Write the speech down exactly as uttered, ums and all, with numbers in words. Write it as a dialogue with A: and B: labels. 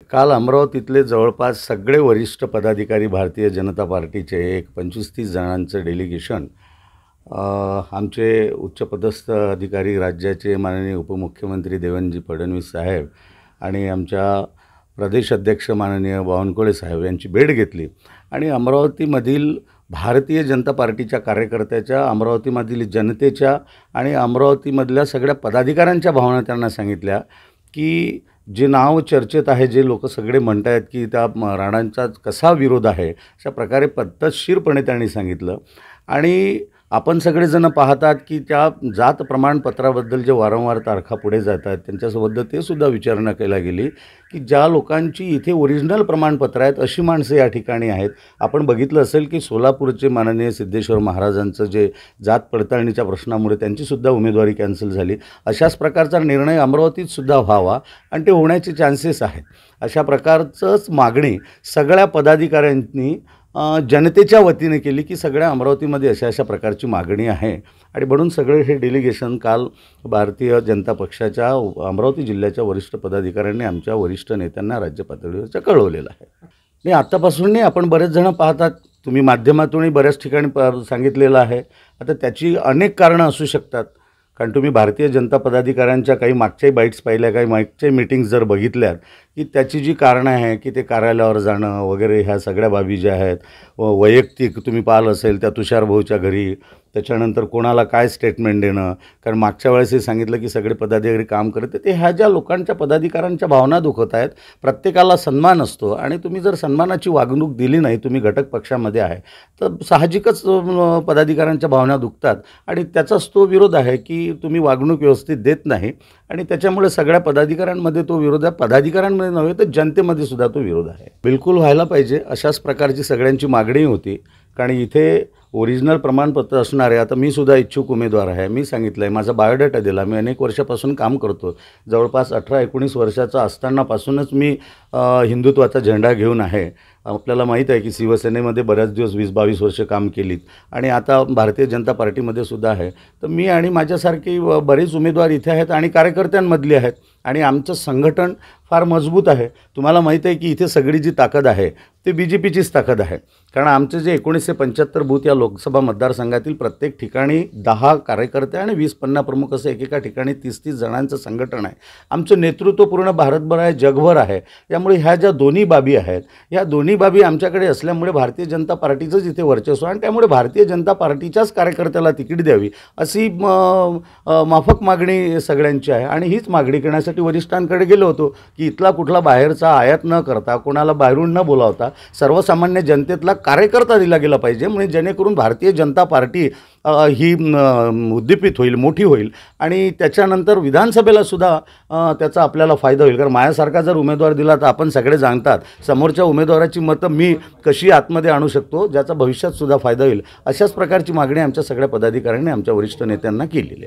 A: काल अमरावतीतले जवळपास सगळे वरिष्ठ पदाधिकारी भारतीय जनता पार्टीचे एक पंचवीस तीस जणांचं डेलिगेशन अ, आमचे उच्चपदस्थ अधिकारी राज्याचे माननीय उपमुख्यमंत्री देवेंद्रजी फडणवीस साहेब आणि आमच्या प्रदेश अध्यक्ष माननीय बावनकुळे साहेब यांची भेट घेतली आणि अमरावतीमधील भारतीय जनता पार्टीच्या कार्यकर्त्याच्या, अमरावतीमधील जनतेच्या आणि अमरावतीमधल्या सगळ्या पदाधिकाऱ्यांच्या भावना त्यांना सांगितल्या की जे नाव चर्चेत आहे, जे लोक सगळे म्हणत आहेत की त्या राणांचा कसा विरोध आहे, अशा प्रकारे पद्धतशीरपणे त्यांनी सांगितलं. आणि आपण सगळेजण पाहतात की त्या जात प्रमाणपत्राबद्दल जे वारंवार तारखा पुढे जात आहेत त्यांच्यासोबत ते सुद्धा विचारणा केली गेली की ज्या लोकांची इथे ओरिजिनल प्रमाणपत्र आहेत अशी माणसं या ठिकाणी आहेत. आपण बघितलं असेल की सोलापूरचे माननीय सिद्धेश्वर महाराजांचं जे जात पडताळणीच्या प्रश्नामुळे त्यांचीसुद्धा उमेदवारी कॅन्सल झाली. अशाच प्रकारचा निर्णय अमरावतीतसुद्धा व्हावा आणि ते होण्याचे चान्सेस आहेत. अशा प्रकारचंच मागणी सगळ्या पदाधिकाऱ्यांनी जनतेच्या वतीने केली की सगळ्या अमरावतीमध्ये अशा अशा प्रकारची मागणी आहे. आणि म्हणून सगळे हे डेलिगेशन काल भारतीय जनता पक्षाच्या अमरावती जिल्ह्याच्या वरिष्ठ पदाधिकाऱ्यांनी आमच्या वरिष्ठ नेत्यांना राज्य पातळीवरच्या कळवलेलं आहे. आणि आत्तापासून नाही, आपण बरेच जण पाहतात, तुम्ही माध्यमातूनही बऱ्याच ठिकाणी प सांगितलेलं आहे. आता त्याची अनेक कारणं असू शकतात, कारण तुम्ही भारतीय जनता पदाधिकाऱ्यांच्या काही मागच्याही बाईट्स पाहिल्या, काही मागच्या मीटिंग्स जर बघितल्यात की त्याची जी कारणं आहे की ते कार्यालयावर जाणं वगैरे, ह्या सगळ्या बाबी ज्या आहेत, वैयक्तिक तुम्ही पाहिलं असेल त्या तुषार भाऊच्या घरी, त्याच्यानंतर कोणाला काय स्टेटमेंट देणं, कारण मागच्या वेळेसही सांगितलं की सगळे पदाधिकारी काम करते, ते ह्या ज्या लोकांच्या पदाधिकाऱ्यांच्या भावना दुखत आहेत. प्रत्येकाला सन्मान असतो आणि तुम्ही जर सन्मानाची वागणूक दिली नाही, तुम्ही घटक पक्षामध्ये आहे, तर साहजिकच पदाधिकाऱ्यांच्या भावना दुखतात आणि त्याचाच तो विरोध आहे की तुम्ही वागणूक व्यवस्थित देत नाही. आणि त्याच्यामुळे सगळ्या पदाधिकाऱ्यांमध्ये तो विरोध आहे, पदाधिकाऱ्यांमध्ये नव्हे तर जनतेमध्ये सुद्धा तो विरोध आहे. बिलकुल व्हायला पाहिजे अशाच प्रकारची सगळ्यांची मागणी होती. कारण इथे ओरिजिनल प्रमाणपत्र असणारे, आता मी सुद्धा इच्छुक उमेदवार आहे, मी सांगितलं आहे, माझा बायोडाटा दिला, मी अनेक वर्षापासून काम करतो, जवळपास अठरा एकोणीस वर्षाचा असतानापासूनच मी हिंदुत्वाचा झेंडा घेऊन आहे. आपल्याला माहीत आहे की शिवसेनेमध्ये बऱ्याच दिवस वीस बावीस वर्ष काम केलीत आणि आता भारतीय जनता पार्टीमध्ये सुद्धा आहे. तर मी आणि माझ्यासारखी बरेच उमेदवार इथे आहेत आणि कार्यकर्त्यांमधली आहेत आणि आमचं संघटन फार मजबूत आहे. तुम्हाला माहीत आहे की इथे सगळी जी ताकद आहे ते बी जे पीचीच ताकद आहे. कारण आमचे जे एकोणीसशे पंच्याहत्तर बूथ या लोकसभा मतदारसंघातील प्रत्येक ठिकाणी दहा कार्यकर्ते आणि वीस पन्नास प्रमुख असं एकेका ठिकाणी तीस तीस जणांचं संघटन आहे. आमचं नेतृत्व पूर्ण भारतभर आहे, जगभर आहे. त्यामुळे ह्या ज्या दोन्ही बाबी आहेत, ह्या दोन्ही बाबी आमच्याकडे असल्यामुळे भारतीय जनता पार्टीचंच इथे वर्चस्व आणि त्यामुळे भारतीय जनता पार्टीच्याच कार्यकर्त्याला तिकीट द्यावी अशी माफक मागणी सगळ्यांची आहे. आणि हीच मागणी करण्यासाठी वरिष्ठांकडे गेलो होतो की इथला कुठला बाहेरचा आयात न करता, कोणाला बाहेरून न बोलावता सर्वसामान्य जनतेतला कार्यकर्ता दिला गेला पाहिजे, म्हणजे जेणेकरून भारतीय जनता पार्टी ही उद्दीपित होईल, मोठी होईल आणि त्याच्यानंतर विधानसभेला सुद्धा त्याचा आपल्याला फायदा होईल. कारण माझ्यासारखा जर उमेदवार दिला तर आपण सगळे जाणतात समोरच्या उमेदवाराची मतं मी कशी आतमध्ये आणू शकतो, ज्याचा भविष्यात सुद्धा फायदा होईल. अशाच प्रकारची मागणी आमच्या सगळ्या पदाधिकाऱ्यांनी आमच्या वरिष्ठ नेत्यांना केलेली आहे.